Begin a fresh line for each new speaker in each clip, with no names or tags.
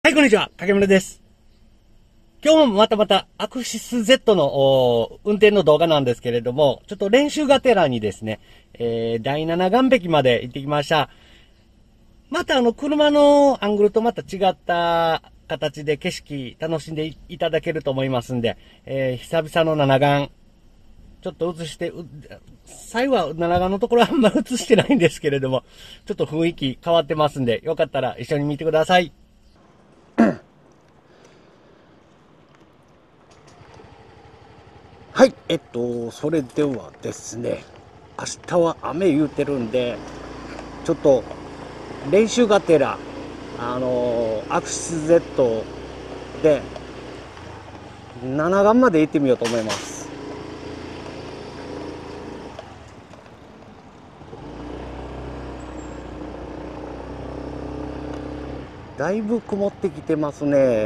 はい、こんにちは。影村です。今日もまたアクシス Z の運転の動画なんですけれども、ちょっと練習がてらにですね、第7岸壁まで行ってきました。また車のアングルとまた違った形で景色楽しんでいただけると思いますんで、久々の7岸、ちょっと映して、最後は7岸のところはあんまり映してないんですけれども、ちょっと雰囲気変わってますんで、よかったら一緒に見てください。はい、それではですね、明日は雨言うてるんで、ちょっと練習がてら、アクシス Z で、7岸まで行ってみようと思います。だいぶ曇ってきてますね。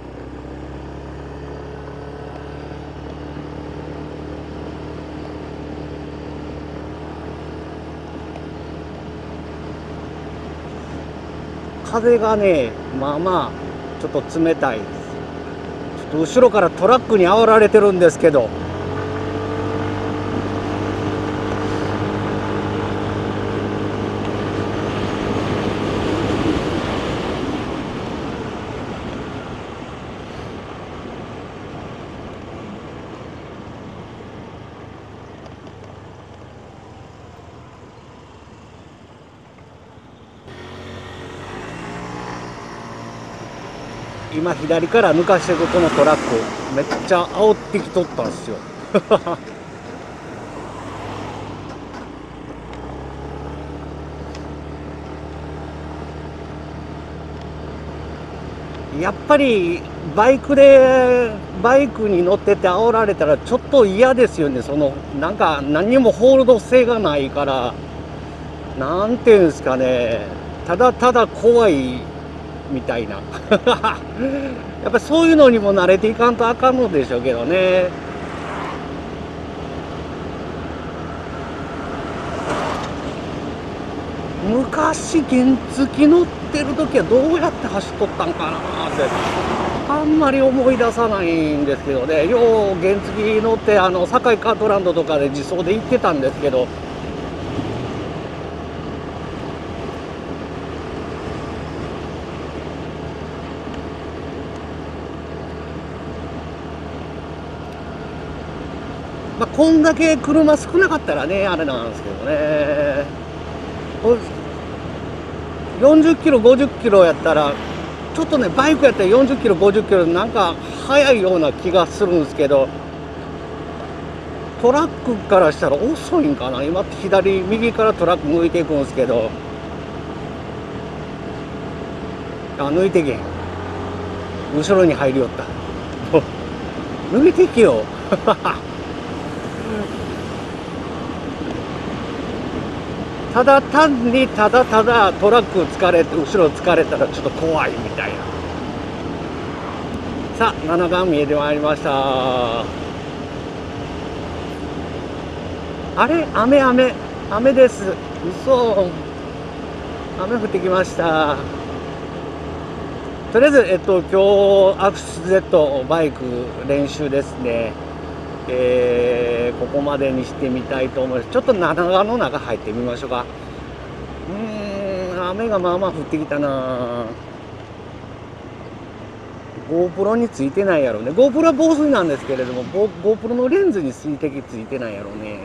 風がね、まあまあちょっと冷たいです。ちょっと後ろからトラックに煽られてるんですけど、今左から抜かしていくこのトラック、めっちゃ煽ってきとったんですよ。やっぱりバイクに乗ってて煽られたらちょっと嫌ですよね。なんか何にもホールド性がないから、なんていうんですかね、ただただ怖いみたいな。やっぱりそういうのにも慣れていかんとあかんのでしょうけどね。昔原付乗ってる時はどうやって走っとったんかなってあんまり思い出さないんですけどね。よう原付乗って堺カートランドとかで自走で行ってたんですけど、まあ、こんだけ車少なかったらねあれなんですけどね。40キロ50キロやったらちょっとね、バイクやったら40キロ50キロなんか速いような気がするんですけど、トラックからしたら遅いんかな。今右からトラック抜いていくんですけど、抜いてけん、後ろに入りよった。抜いてけよ。ただ単にただトラック疲れて後ろ疲れたらちょっと怖いみたいな。さあ7岸見えてまいりました。あれ、雨です。嘘、雨降ってきました。とりあえず今日アクシス Z バイク練習ですね。ここまでにしてみたいと思います。ちょっと長野の中入ってみましょうか。雨がまあまあ降ってきたな。 GoPro についてないやろね。 GoPro は防水なんですけれども、GoPro のレンズに水滴ついてないやろね。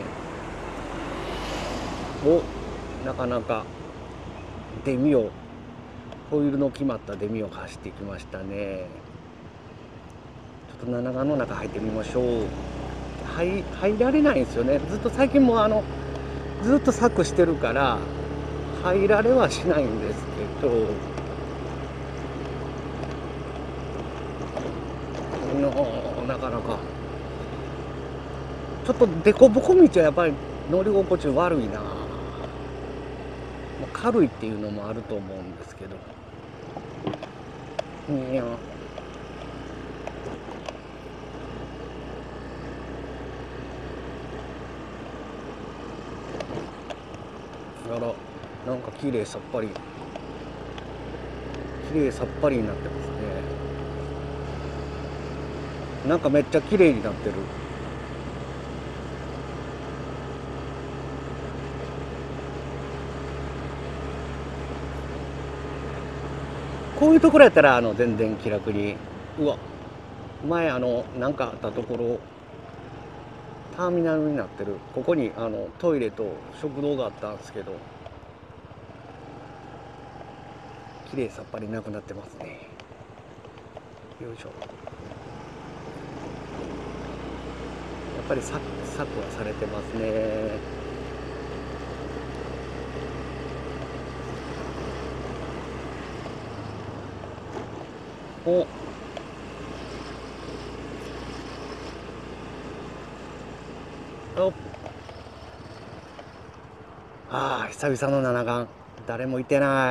なかなかホイールの決まったデミを走ってきましたね。ちょっと七川の中入ってみましょう。入られないんですよね。ずっと最近もずっと柵してるから入られはしないんですけど、なかなかちょっと凸凹道はやっぱり乗り心地悪いな。軽いっていうのもあると思うんですけど、いやあら、なんか綺麗さっぱりになってますね。 なんかめっちゃ綺麗になってる。こういうところやったら、全然気楽に。うわ、前なんかあったところ、ターミナルになってる。ここにトイレと食堂があったんですけど、綺麗さっぱりなくなってますね。よいしょ。やっぱり策はされてますね。お、お、ああ、久々の七冠。誰もいてない。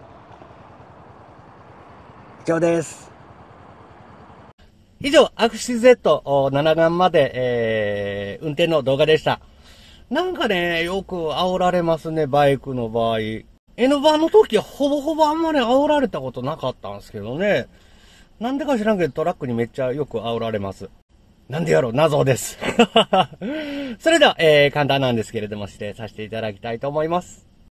以上です。以上、アクシ Z7 冠まで、運転の動画でした。なんかね、よく煽られますね、バイクの場合。N バーの時はほぼほぼあんまり煽られたことなかったんですけどね。なんでか知らんけどトラックにめっちゃよく煽られます。なんでやろう、謎です。それでは、簡単なんですけれども、指定させていただきたいと思います。